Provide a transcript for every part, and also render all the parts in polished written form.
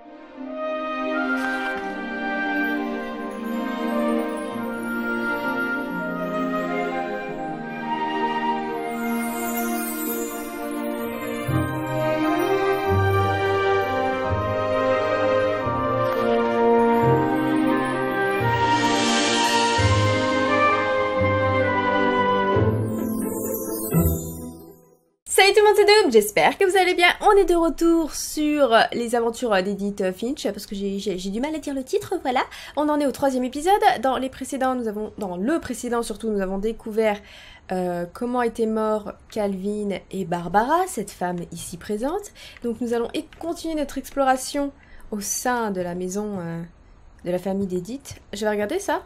Salut tout le monde, c'est Doom, j'espère que vous allez bien. On est de retour sur les aventures d'Edith Finch, parce que j'ai du mal à dire le titre, voilà. On en est au 3e épisode. Dans le précédent surtout, nous avons découvert comment étaient morts Calvin et Barbara, cette femme ici présente. Donc nous allons continuer notre exploration au sein de la maison de la famille d'Edith. Je vais regarder ça.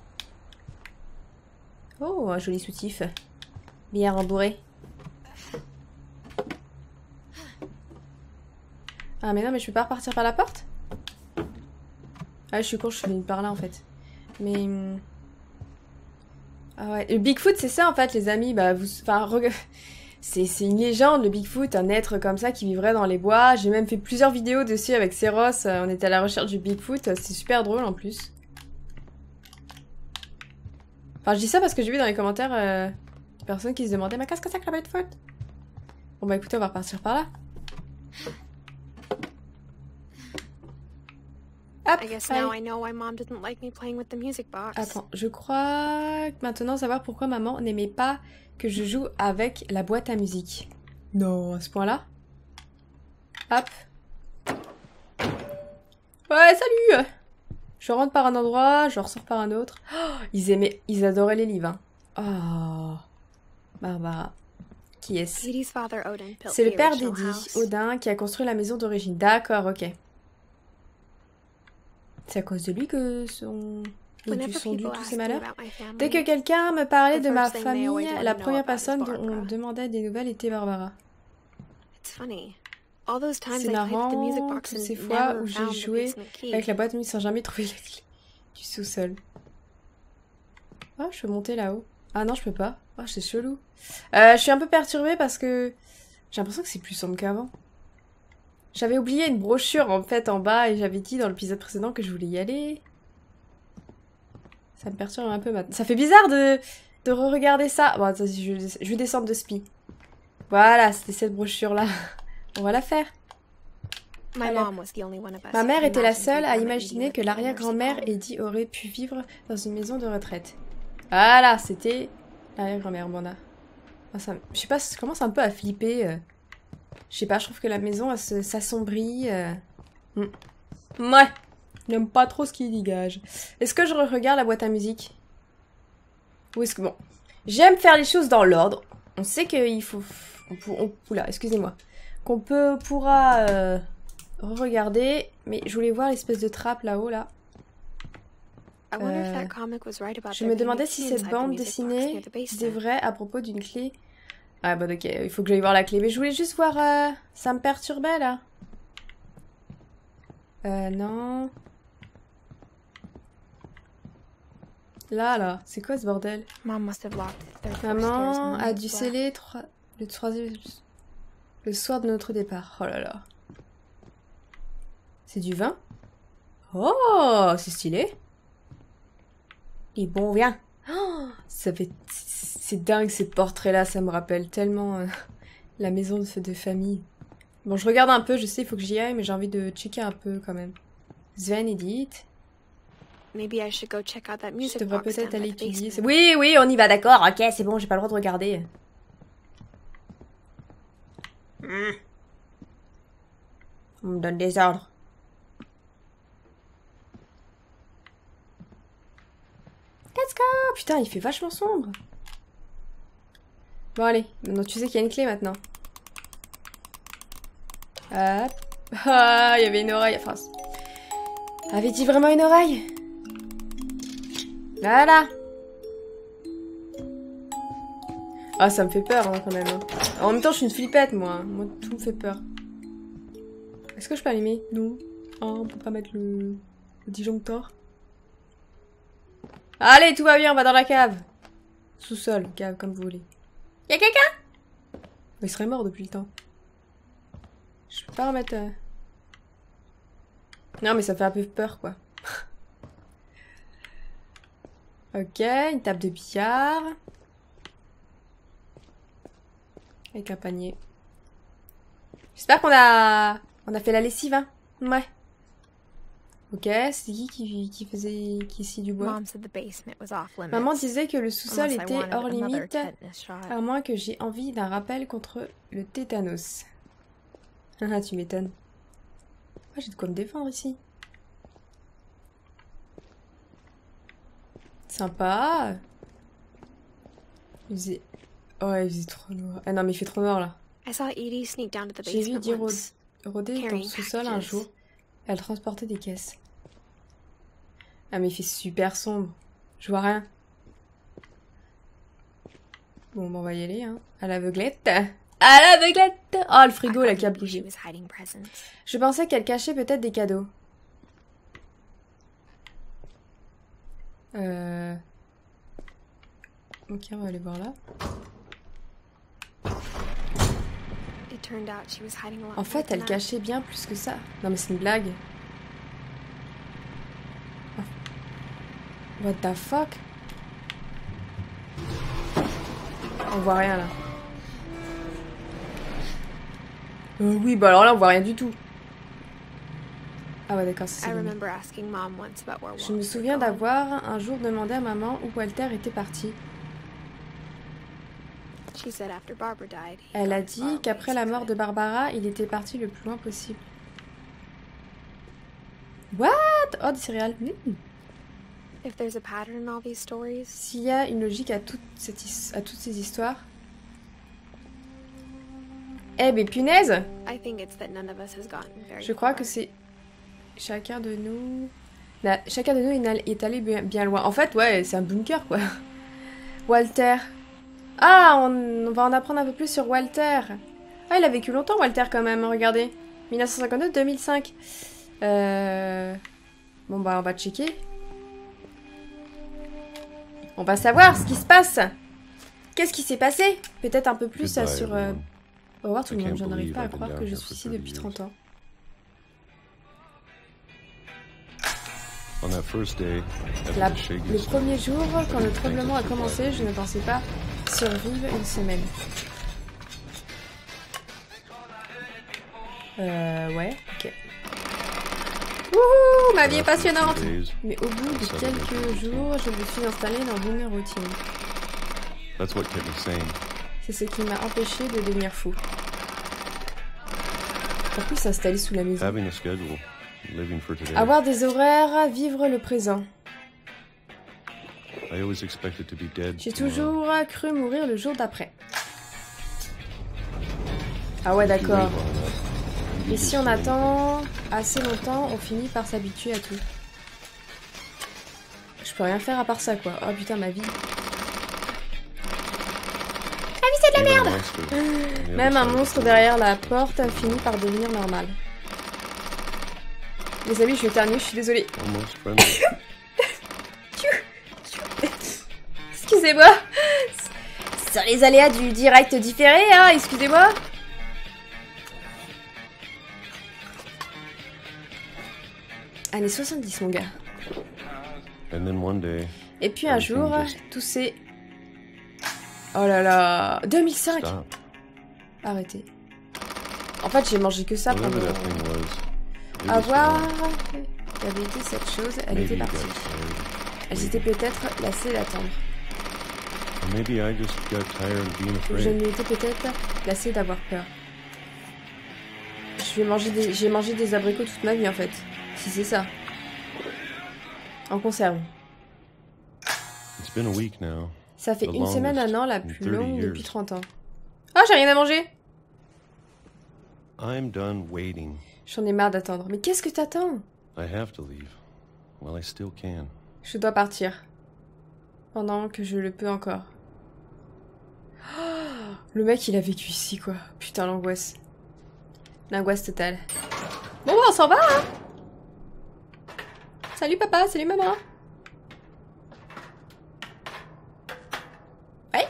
Oh, un joli soutif, bien rembourré. Ah mais non, mais je peux pas repartir par la porte? Ah je suis con, je suis venue par là en fait. Mais... Ah ouais, le Bigfoot c'est ça en fait les amis, bah vous... Enfin, c'est une légende le Bigfoot, un être comme ça qui vivrait dans les bois. J'ai même fait plusieurs vidéos dessus avec Seros, on était à la recherche du Bigfoot, c'est super drôle en plus. Enfin je dis ça parce que j'ai vu dans les commentaires des personnes qui se demandaient mais qu'est-ce que c'est que la Bigfoot? Bon bah écoutez, on va repartir par là. Hop, attends, je crois maintenant savoir pourquoi maman n'aimait pas que je joue avec la boîte à musique. Non, à ce point-là. Hop. Ouais, salut! Je rentre par un endroit, je ressors par un autre. Oh, ils adoraient les livres. Hein. Oh. Barbara. Qui est-ce? C'est le père d'Eddie, Odin, qui a construit la maison d'origine. D'accord, ok. C'est à cause de lui que sont dus tous ces malheurs. Dès que quelqu'un me parlait de ma famille, la première personne dont on demandait des nouvelles était Barbara. C'est marrant, toutes ces fois où j'ai joué avec la boîte de nuit sans jamais trouver la clé du sous-sol. Oh, je peux monter là-haut. Ah non, je peux pas. Oh, c'est chelou. Je suis un peu perturbée parce que j'ai l'impression que c'est plus sombre qu'avant. J'avais oublié une brochure en fait en bas et j'avais dit dans l'épisode précédent que je voulais y aller. Ça me perturbe un peu maintenant. Ça fait bizarre de re-regarder ça. Bon, attends, je vais descendre de spi. Voilà, c'était cette brochure là. On va la faire. Ma mère était la seule à imaginer que l'arrière-grand-mère Eddie aurait pu vivre dans une maison de retraite. Voilà, c'était l'arrière-grand-mère. Bon, là. Je sais pas, ça commence un peu à flipper. Je sais pas, je trouve que la maison, elle s'assombrit. Ouais, j'aime pas trop ce qui dégage. Est-ce que je regarde la boîte à musique? Ou est-ce que... Bon, j'aime faire les choses dans l'ordre. On sait qu'il faut... Oula, excusez-moi. Qu'on pourra regarder. Mais je voulais voir l'espèce de trappe là-haut, là. Je me demandais si cette bande dessinée était vraie à propos d'une clé... Ah bah ok, il faut que j'aille voir la clé. Mais je voulais juste voir... Ça me perturbait là. Non. Là. C'est quoi ce bordel? Maman a dû sceller le soir de notre départ. Oh là là. C'est du vin? Oh, c'est stylé. Et bon, viens. Oh, ça fait... C'est dingue ces portraits-là, ça me rappelle tellement la maison de famille. Bon, je regarde un peu, je sais, il faut que j'y aille, mais j'ai envie de checker un peu quand même. Sven, Edith. Je devrais peut-être aller étudier. Oui, on y va, d'accord, ok, c'est bon, j'ai pas le droit de regarder. On me donne des ordres. Let's go! Putain, il fait vachement sombre. Bon, allez. Maintenant, tu sais qu'il y a une clé, maintenant. Hop. Ah, il y avait une oreille. Enfin, avait-il vraiment une oreille? Voilà. Ah, ça me fait peur, hein, quand même. Hein. En même temps, je suis une flippette, moi. Moi, tout me fait peur. Est-ce que je peux allumer? Non. Ah, on peut pas mettre le disjoncteur. Allez, tout va bien, on va dans la cave. Sous-sol, cave, comme vous voulez. Y'a quelqu'un? Il serait mort depuis le temps. Je peux pas remettre... Non, mais ça fait un peu peur, quoi. Ok, une table de billard. Avec un panier. J'espère qu'on a... On a fait la lessive, hein. Ouais. Ok, c'est qui faisait... qui scie du bois? Maman disait que le sous-sol était hors limite, à moins que j'ai envie d'un rappel contre le tétanos. Ah, tu m'étonnes. Oh, j'ai de quoi me défendre ici. Sympa. Il faisait... Oh, il faisait trop noir. Ah non, mais il fait trop noir, là. J'ai vu Edie rôder dans le sous-sol un jour. Elle transportait des caisses. Ah, mais il fait super sombre. Je vois rien. Bon, on va y aller, hein. À l'aveuglette. À l'aveuglette! Oh, le frigo, là, qui a bougé. Je pensais qu'elle cachait peut-être des cadeaux. Ok, on va aller voir là. En fait, elle cachait bien plus que ça. Non, mais c'est une blague. What the fuck? On voit rien, là. Oui, bah alors là, on voit rien du tout. Ah ouais, d'accord, c'est Je me souviens d'avoir un jour demandé à maman où Walter était parti. Elle a dit qu'après la mort de Barbara, il était parti le plus loin possible. What? Oh, des céréales. S'il y a une logique à toutes ces histoires... Eh, mais punaise! Je crois que c'est... Chacun de nous est allé bien loin. En fait, ouais, c'est un bunker, quoi. Walter. Ah, on va en apprendre un peu plus sur Walter. Ah, il a vécu longtemps, Walter, quand même. Regardez. 1952-2005. Bon, bah, on va checker. On va savoir ce qui se passe. Qu'est-ce qui s'est passé? Peut-être un peu plus sur... Au revoir tout le monde. Je n'arrive pas à croire que je suis ici depuis 30 ans. Le premier jour, quand le tremblement a commencé, je ne pensais pas survivre une semaine. Ouais, ok. Wouhou, ma vie est passionnante! Mais au bout de quelques jours, je me suis installée dans une routine. C'est ce qui m'a empêché de devenir fou. En plus, s'installer sous la maison. Avoir des horaires, vivre le présent. J'ai toujours cru mourir le jour d'après. Ah ouais, d'accord. Et si on attend assez longtemps, on finit par s'habituer à tout. Je peux rien faire à part ça, quoi. Oh putain, ma vie. La vie, c'est de la merde! Même un monstre derrière la porte finit par devenir normal. Les amis, je vais éternuer, je suis désolée. Excusez-moi. Sur les aléas du direct différé, hein, excusez-moi. Années 70, mon gars. Et puis un jour, tout s'est... Oh là là, 2005. Arrêtez. En fait, j'ai mangé que ça pendant... Avoir... La vérité, cette chose, elle était partie. Elles étaient peut-être lassées d'attendre. Je m'étais peut-être lassée d'avoir peur. J'ai mangé des abricots toute ma vie, en fait. Si c'est ça. En conserve. Ça fait une semaine, un an, la plus longue depuis 30 ans. Ah, j'ai rien à manger! J'en ai marre d'attendre. Mais qu'est-ce que t'attends? Je dois partir. Pendant que je le peux encore. Oh, le mec, il a vécu ici, quoi. Putain, l'angoisse. L'angoisse totale. Bon, on s'en va, hein? Salut papa, salut maman. Ouais.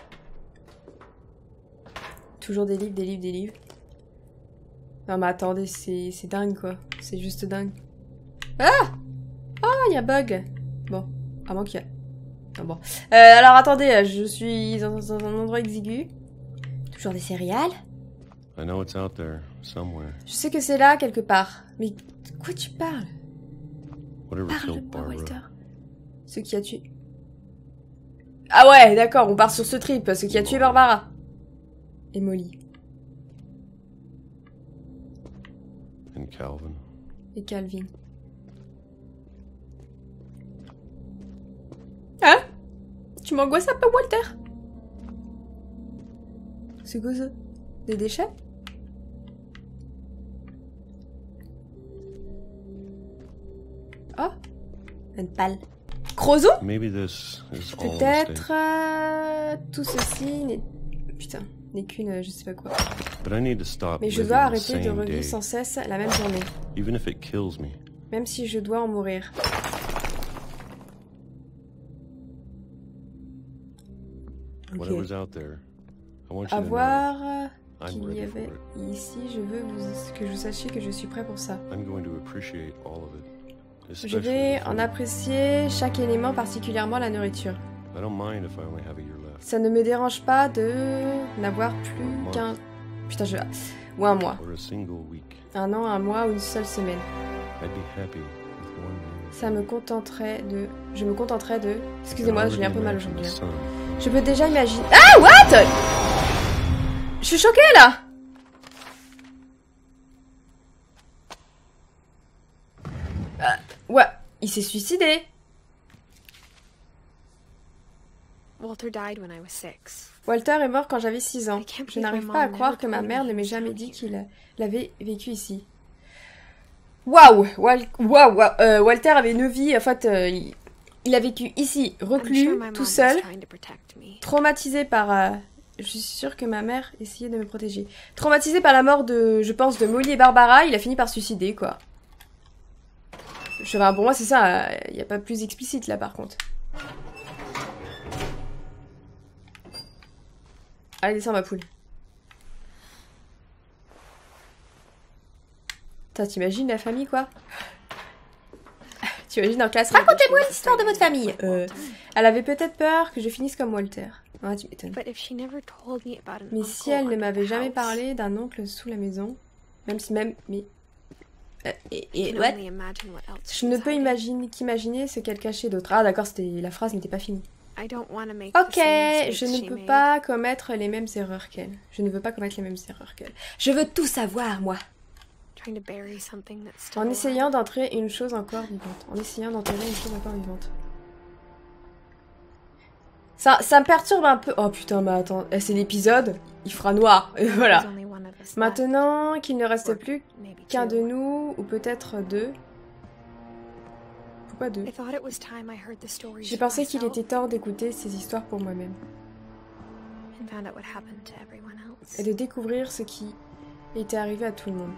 Toujours des livres, des livres, des livres. Non mais attendez, c'est dingue quoi. C'est juste dingue. Ah! Oh, il y a bug. Bon, à moins qu'il y a... Ah, bon. Alors, attendez, je suis dans un endroit exigu. Toujours des céréales? I know it's out there, somewhere. Je sais que c'est là, quelque part. Mais de quoi tu parles? Whatever killed Parle-moi, Barbara. Walter. Ce qui a tué... Ah ouais, d'accord, on part sur ce trip. Ce qui a tué Barbara. Et Molly. And Calvin. Et Calvin. Hein? Tu m'angoisses un peu, Walter? C'est quoi ça? Des déchets? Oh, une palle. Crozo? Maybe this is all a mistake. Peut-être tout ceci n'est... Putain, n'est qu'une je sais pas quoi. But I need to stop Mais je living dois the arrêter de same revivre day, sans cesse la même journée. even if it kills me. Même si je dois en mourir. Whatever's out there, I want you À to know voir I'm qu'il y ready for avait it. ici, je veux que vous sachiez que je suis prêt pour ça. I'm going to appreciate all of it. Je Especially vais the en food. apprécier chaque élément, particulièrement la nourriture. I don't mind if I only have a year left. Ça ne me dérange pas de n'avoir plus qu'un... Putain, je... Ou un mois. Or a single week. Un an, un mois ou une seule semaine. I'd be happy with one year. Ça me contenterait de... Je me contenterais de... Excusez-moi, je l'ai un peu mal aujourd'hui. Imagine the sun. Je peux déjà imaginer... Ah, what? Je suis choquée, là. Ouais, il s'est suicidé. Walter died when I was 6. Walter est mort quand j'avais 6 ans. Je n'arrive pas à croire que ma mère ne m'ait jamais dit qu'il avait vécu ici. Waouh, Walter avait 9 vies. En fait, il a vécu ici, reclus, tout seul, traumatisé par... je suis sûre que ma mère essayait de me protéger. Traumatisé par la mort de, je pense, de Molly et Barbara, il a fini par se suicider, quoi. Pour moi, c'est ça. Il n'y a pas plus explicite, là, par contre. Allez, descends, ma poule. T'imagines la famille, quoi? T'imagines en classe? Racontez-moi l'histoire de votre famille. Elle avait peut-être peur que je finisse comme Walter. Ah, tu m'étonnes. Mais si elle ne m'avait jamais parlé d'un oncle sous la maison, même si même... Mais... what? Je ne peux qu'imaginer ce qu'elle cachait d'autre. Ah d'accord, la phrase n'était pas finie. Ok, je ne peux pas commettre les mêmes erreurs qu'elle. Je ne veux pas commettre les mêmes erreurs qu'elle. Je veux tout savoir, moi. En essayant d'entrer une chose encore vivante. En essayant d'enterrer une chose encore vivante. Ça me perturbe un peu. Oh putain, mais attends, c'est l'épisode, il fera noir. Et voilà. Maintenant qu'il ne reste plus qu'un de nous, ou peut-être deux. Pourquoi deux? J'ai pensé qu'il était temps d'écouter ces histoires pour moi-même. Et de découvrir ce qui était arrivé à tout le monde.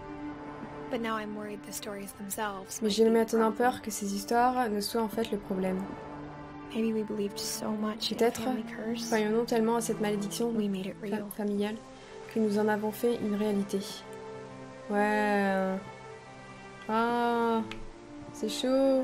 Mais j'ai maintenant peur que ces histoires ne soient en fait le problème. Peut-être croyons-nous tellement à cette malédiction familiale que nous en avons fait une réalité. Ouais. Ah, c'est chaud.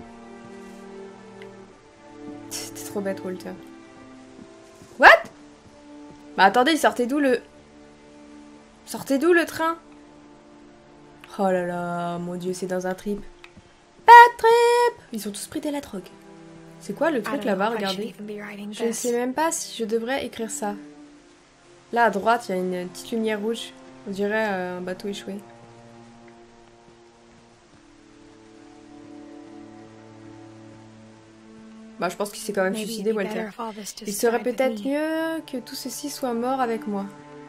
T'es trop bête, Walter. What? Bah attendez, il sortait d'où le... Sortez d'où le train? Oh là là, mon dieu, c'est dans un trip. Pas de trip! Ils ont tous pris de la drogue. C'est quoi le truc là-bas, regardez? Je ne sais même pas si je devrais écrire ça. Là, à droite, il y a une petite lumière rouge. On dirait un bateau échoué. Bah, je pense qu'il s'est quand même suicidé, Walter. Il serait peut-être mieux que tout ceci soit mort avec moi.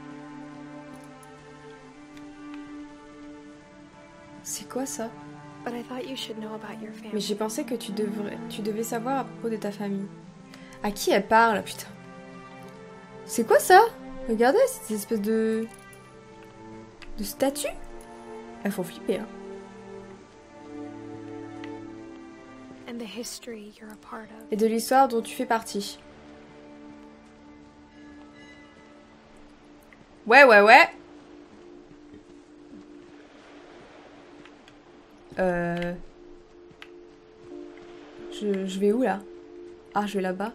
C'est quoi ça? Mais j'ai pensé que tu devais savoir à propos de ta famille. À qui elle parle, putain? C'est quoi ça? Regardez, cette espèce de statue. Elles font flipper, hein. Et de l'histoire dont tu fais partie. Ouais. Je vais où là? Ah, je vais là-bas.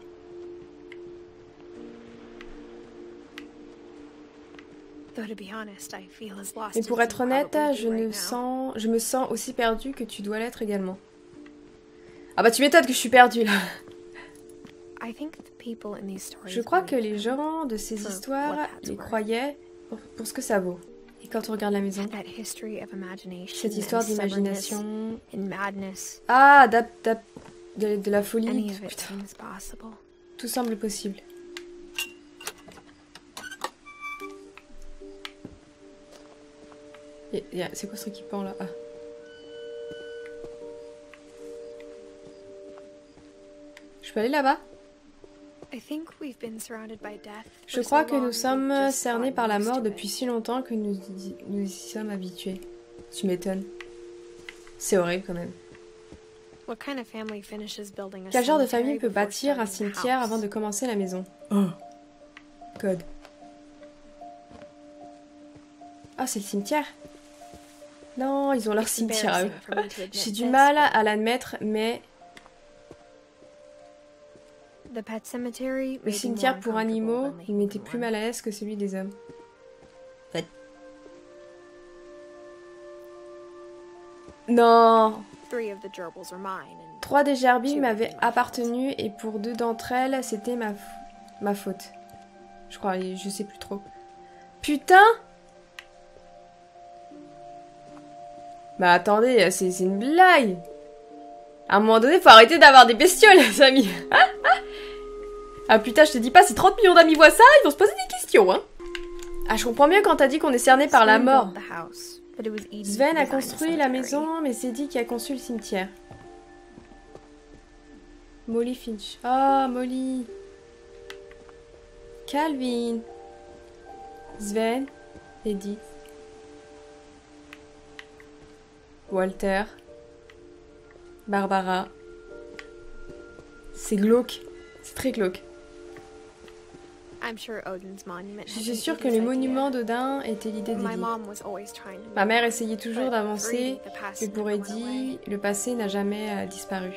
Mais pour être honnête, je me sens aussi perdue que tu dois l'être également. Ah bah tu m'étonnes que je suis perdue là. Je crois que les gens de ces histoires les croyaient pour ce que ça vaut. Et quand on regarde la maison, cette histoire d'imagination... Ah, de la folie, putain. Tout semble possible. C'est quoi ce truc qui pend là? Ah. Je peux aller là-bas? Je crois que nous sommes cernés par la mort depuis si longtemps que nous y sommes habitués. Tu m'étonnes. C'est horrible quand même. Quel genre de famille peut bâtir un cimetière avant de commencer la maison? Oh. Code. Ah, c'est le cimetière? Non, ils ont leur cimetière à eux. J'ai du mal à l'admettre, mais... Le cimetière pour animaux, il m'était plus mal à l'aise que celui des hommes. Non! 3 des gerbilles m'avaient appartenu et pour 2 d'entre elles, c'était ma faute. Je crois, je sais plus trop. Putain! Bah attendez, c'est une blague! À un moment donné, faut arrêter d'avoir des bestioles, les amis! Ah putain, je te dis pas, si 30 millions d'amis voient ça, ils vont se poser des questions, hein! Ah, je comprends mieux quand t'as dit qu'on est cerné par la mort. Sven a construit la maison, mais c'est Eddie qui a conçu le cimetière. Molly Finch. Ah, Molly. Calvin. Sven. Eddie. Walter. Barbara. C'est glauque. C'est très glauque. Je suis sûre que le monument d'Odin était l'idée d'Eddie. Ma mère essayait toujours d'avancer, mais pour Eddie, le passé n'a jamais disparu.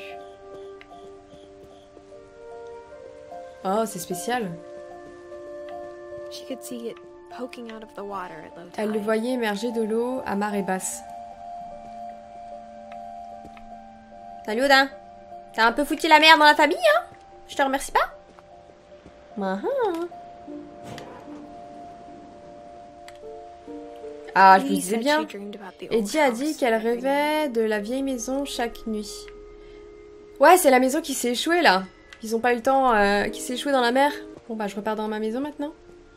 Oh, c'est spécial. Elle le voyait émerger de l'eau à marée basse. Salut Odin. T'as un peu foutu la merde dans la famille, hein? Je te remercie pas? Ah, je vous disais bien. Eddie a dit qu'elle rêvait de la vieille maison chaque nuit. Ouais, c'est la maison qui s'est échouée, là. Ils ont pas eu le temps, qui s'est échouée dans la mer. Bon, bah, je repars dans ma maison, maintenant.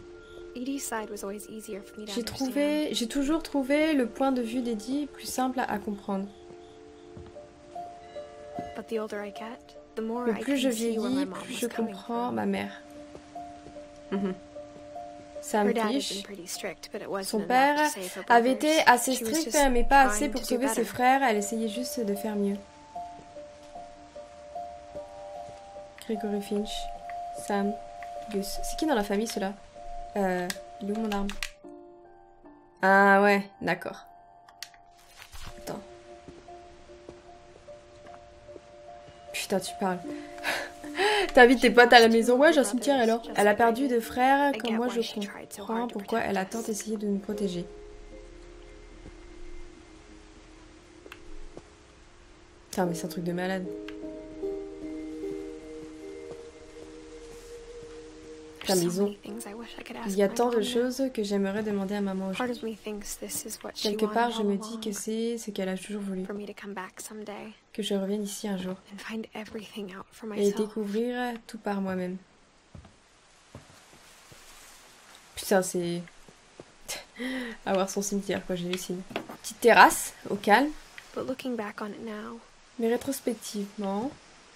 J'ai toujours trouvé le point de vue d'Eddie plus simple à comprendre. Mais plus je vieillis, plus je comprends ma mère. Sam Fish, son père, avait été assez strict, mais pas assez pour sauver ses frères. Elle essayait juste de faire mieux. Gregory Finch, Sam, Gus. C'est qui dans la famille, ceux-là? Il est où mon arme? Ah ouais, d'accord. Attends. Putain, tu parles. T'invites tes potes à la maison. Ouais, j'ai un cimetière alors. Elle a perdu de frères, comme moi je comprends pourquoi elle a tant essayé de nous protéger. Putain, mais c'est un truc de malade. La maison. Il y a tant de choses que j'aimerais demander à maman aujourd'hui. Quelque part, je me dis que c'est ce qu'elle a toujours voulu. Que je revienne ici un jour. Et découvrir tout par moi-même. Putain, c'est... avoir son cimetière, quoi, j'hallucine. Petite terrasse, au calme. Mais rétrospectivement...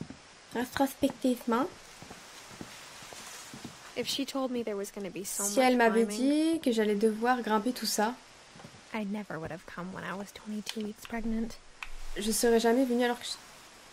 Si elle m'avait dit que j'allais devoir grimper tout ça, je serais jamais venue alors que je...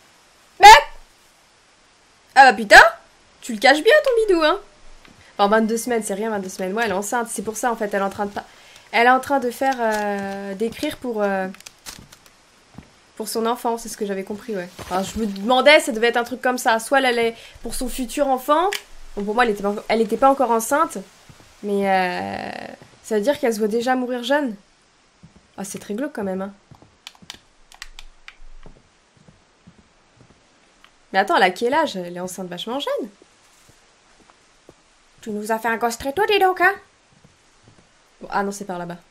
Ah bah putain, tu le caches bien ton bidou, hein. Enfin, 22 semaines, c'est rien, 22 semaines. Ouais, elle est enceinte, c'est pour ça en fait, elle est en train de faire... d'écrire pour Pour son enfant, c'est ce que j'avais compris, ouais. Enfin, je me demandais, ça devait être un truc comme ça. Soit elle allait pour son futur enfant. Bon, pour moi, elle était pas encore enceinte. Mais ça veut dire qu'elle se voit déjà mourir jeune. Ah, c'est très glauque quand même, hein. Mais attends, elle a quel âge? Elle est enceinte vachement jeune. Tu nous as fait un gosse très tôt, dis donc, hein? Bon, ah non, c'est par là-bas.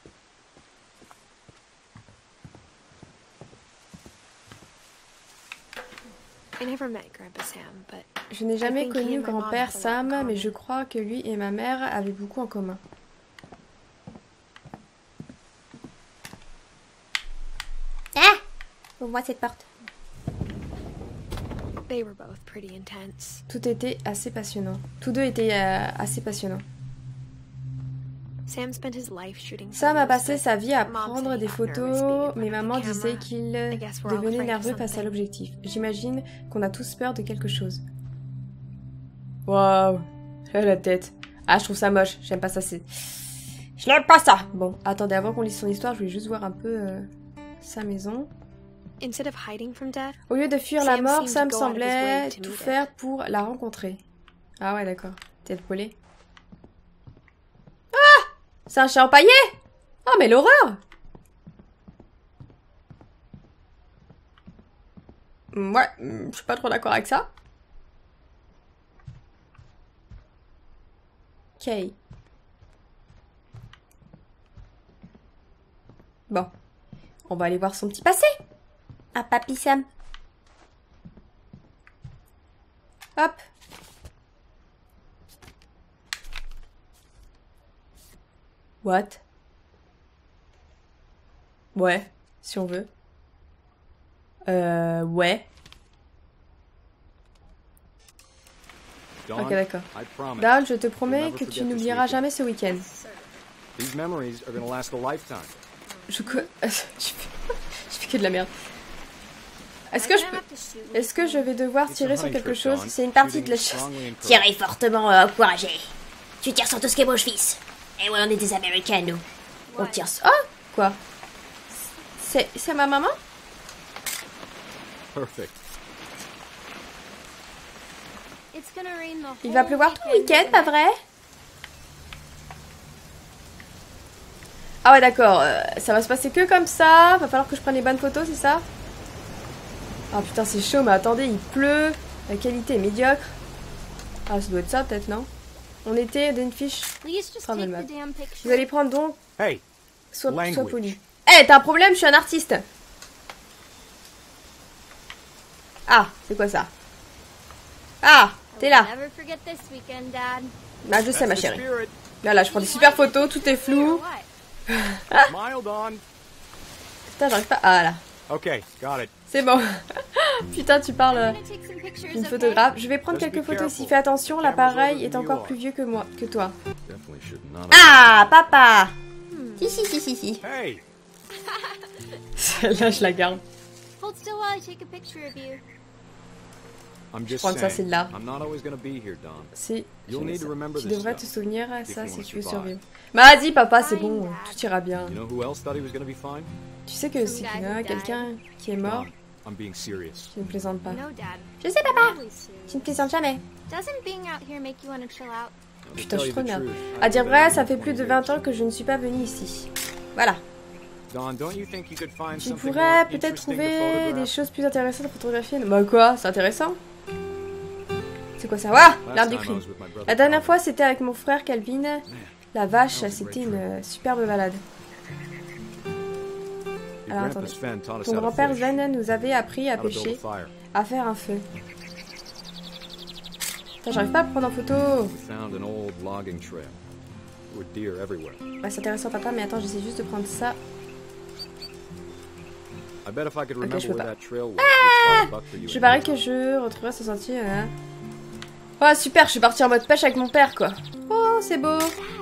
Je n'ai jamais connu grand-père Sam, mais je crois que lui et ma mère avaient beaucoup en commun. Ah! Ouvre-moi cette porte. Tout était assez passionnant. Tous deux étaient assez passionnants. Sam a passé sa vie à prendre des photos, mais maman disait qu'il devenait nerveux face à l'objectif. J'imagine qu'on a tous peur de quelque chose. Waouh, la tête. Ah, je trouve ça moche. J'aime pas ça. Je n'aime pas ça. Bon, attendez, avant qu'on lise son histoire, je voulais juste voir un peu sa maison. Au lieu de fuir la mort, Sam semblait tout faire pour la rencontrer. Ah ouais, d'accord. Tête poilée. Ah! C'est un chien empaillé! Oh, mais l'horreur! Ouais, je suis pas trop d'accord avec ça. Ok. Bon. On va aller voir son petit passé. Ah, papy Sam. Hop. What? Ouais, si on veut. Ouais. Ok, d'accord. Dawn, je te promets que tu n'oublieras jamais ce week-end. Je fais que de la merde. Est-ce que je vais devoir tirer sur quelque chose? C'est une partie de la chose. Tirez fortement encouragé. Tu tires sur tout ce qui bouge, fils. Et ouais, on est des Américains, nous. On tire sur... Oh! Quoi? C'est ma maman? Il va pleuvoir tout le week-end, pas vrai? Ah ouais, d'accord. Ça va se passer que comme ça. Va falloir que je prenne les bonnes photos, c'est ça? Ah putain, c'est chaud, mais attendez, il pleut. La qualité est médiocre. Ah, ça doit être ça, peut-être, non? On était d'une fiche. Vous allez prendre donc... Hey, sois poli. Eh, t'as un problème? Je suis un artiste. Ah, c'est quoi ça? Ah, t'es là. Bah, je sais, ma chérie. Là, je prends des super photos, tout est flou. Putain, j'arrive pas... Ah, là. C'est bon. Putain, tu parles d'une photographe. Je vais prendre quelques photos ici. Fais attention, l'appareil est encore plus vieux que toi. Ah, papa. Si. Celle-là, je la garde. Je vais prendre ça, c'est là. Tu devrais te souvenir, ça, si tu veux survivre. Bah, vas-y, papa, c'est bon, tout ira bien. Tu sais que c'est quelqu'un qui est mort. Tu ne plaisantes pas. Je sais, papa. Tu ne plaisantes jamais. Putain, je suis trop merde. À dire vrai, ça fait plus de 20 ans que je ne suis pas venue ici. Voilà. Tu pourrais peut-être trouver des choses plus intéressantes à photographier. Bah quoi, c'est intéressant. C'est quoi ça? Ouah, l'arbre du crime. La dernière fois, c'était avec mon frère Calvin. La vache, c'était une superbe balade. Alors attendez. Ton grand-père Sven nous avait appris à pêcher, à faire un feu. Putain, j'arrive pas à prendre en photo. Ouais, c'est intéressant, papa, mais attends, j'essaie juste de prendre ça. Ok, je peux pas. Ah! Je parie que je retrouverai ce sentier. Oh, super, je suis partie en mode pêche avec mon père, quoi. Oh, c'est beau.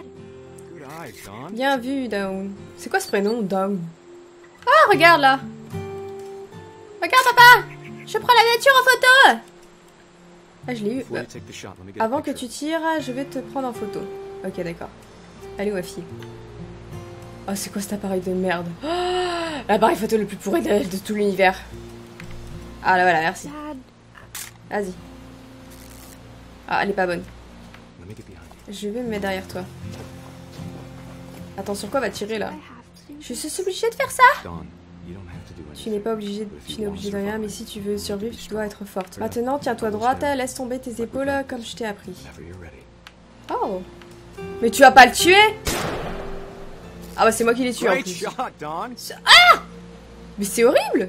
Bien vu, Dawn. C'est quoi ce prénom, Dawn? Oh, regarde là. Regarde, papa. Je prends la nature en photo. Ah, je l'ai eu. Avant que tu tires, je vais te prendre en photo. Ok, d'accord. Allez, ma fille. Oh, c'est quoi cet appareil de merde? Oh, l'appareil photo le plus pourri de tout l'univers. Ah, là, voilà, merci. Dad, Vas-y. Ah, elle est pas bonne. Let me get behind you. Je vais me mettre derrière toi. Attends, sur quoi va tirer, là? I have to. Je suis obligée de faire ça? Dawn, you don't have to do Tu anything. n'es pas obligée, tu n'es obligée de rien, mais si tu veux survivre, tu dois être forte. Maintenant, tiens-toi droite, laisse tomber tes épaules comme je t'ai appris. Whenever you're ready. Oh! Mais tu vas pas le tuer? Ah bah c'est moi qui l'ai tué en Great plus. shot, Dawn. Mais c'est horrible!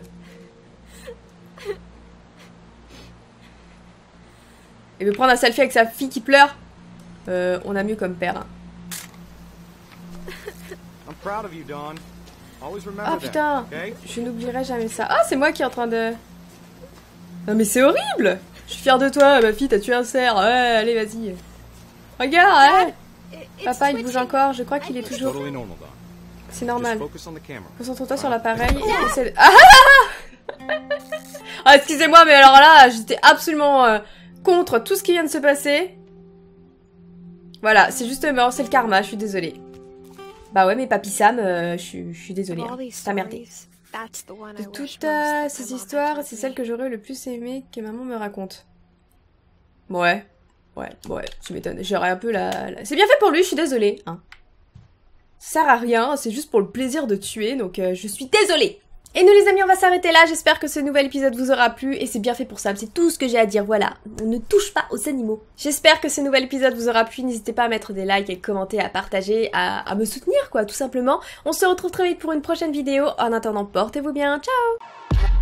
Et me prendre un selfie avec sa fille qui pleure? On a mieux comme père. Hein. I'm proud of you, Dawn. Always remember Ah that, putain! okay? Je n'oublierai jamais ça. Ah, c'est moi qui est en train de... Non mais c'est horrible! Je suis fière de toi, ma fille, t'as tué un cerf. Ouais, allez, vas-y. Regarde, ouais! Papa, il bouge encore. Je crois qu'il est toujours... Totally normal, Dawn. C'est Just normal. focus on the camera. Concentre-toi sur l'appareil et essaie de... Ah, ah excusez-moi, mais alors là, j'étais absolument contre tout ce qui vient de se passer. Voilà, c'est justement, c'est le karma, je suis désolée. Bah ouais, mais Papy Sam, je suis désolée. Of Hein. all these T'as merdé. stories, that's the one I De wish toutes most that my ces mom histoires, had c'est told celle me. que j'aurais le plus aimé que maman me raconte. Ouais, tu m'étonnes. J'aurais un peu C'est bien fait pour lui, je suis désolée. Hein. Ça sert à rien, c'est juste pour le plaisir de tuer, donc je suis désolée. Et nous les amis, on va s'arrêter là, j'espère que ce nouvel épisode vous aura plu, et c'est bien fait pour ça, c'est tout ce que j'ai à dire, voilà. On ne touche pas aux animaux. J'espère que ce nouvel épisode vous aura plu, n'hésitez pas à mettre des likes, à commenter, à partager, à me soutenir quoi, tout simplement. On se retrouve très vite pour une prochaine vidéo, en attendant, portez-vous bien, ciao!